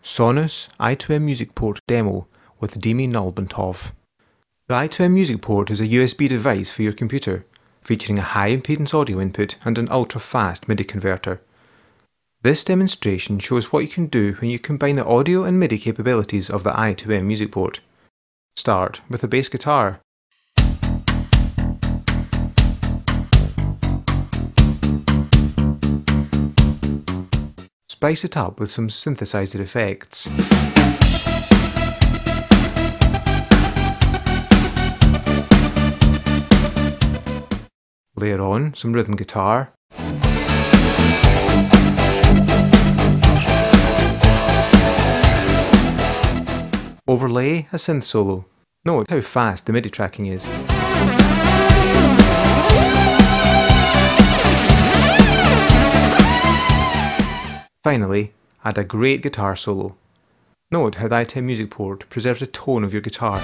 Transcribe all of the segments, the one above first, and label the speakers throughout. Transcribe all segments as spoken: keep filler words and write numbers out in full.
Speaker 1: Sonus I two M Music Port Demo with Dimi Nalbantov. The I two M Music Port is a U S B device for your computer, featuring a high impedance audio input and an ultra-fast MIDI converter. This demonstration shows what you can do when you combine the audio and MIDI capabilities of the I two M Music Port. Start with a bass guitar. Spice it up with some synthesizer effects. Layer on some rhythm guitar. Overlay a synth solo. Note how fast the MIDI tracking is. Finally, add a great guitar solo. Note how the I two M Music Port preserves the tone of your guitar.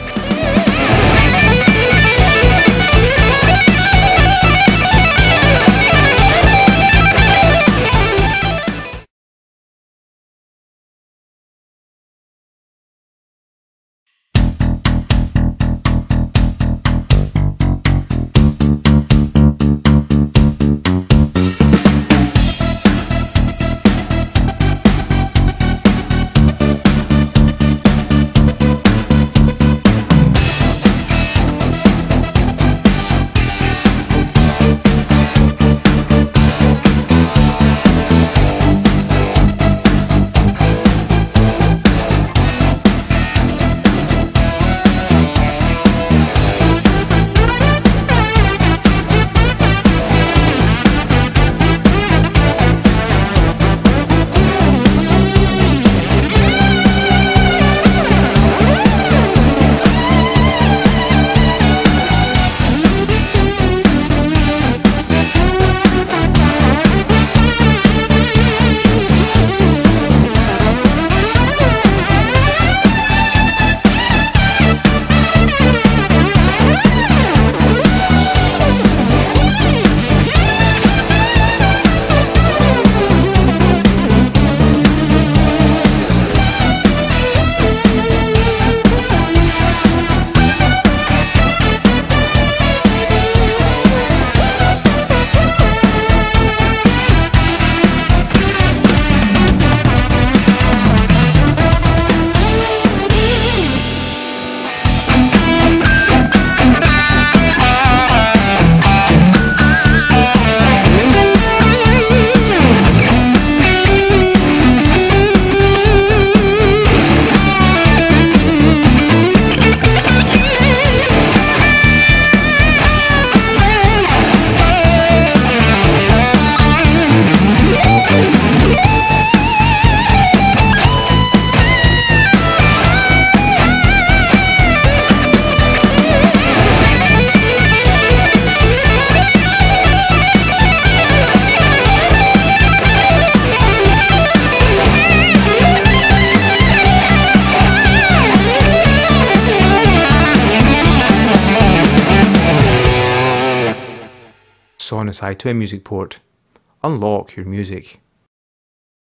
Speaker 1: Sonus I two M Music Port. Unlock your music.